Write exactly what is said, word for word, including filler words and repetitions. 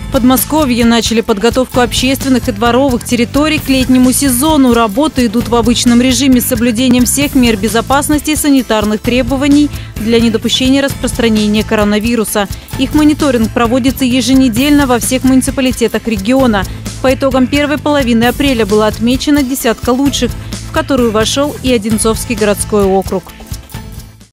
В Подмосковье начали подготовку общественных и дворовых территорий к летнему сезону. Работы идут в обычном режиме с соблюдением всех мер безопасности и санитарных требований для недопущения распространения коронавируса. Их мониторинг проводится еженедельно во всех муниципалитетах региона. По итогам первой половины апреля была отмечена десятка лучших, в которую вошел и Одинцовский городской округ.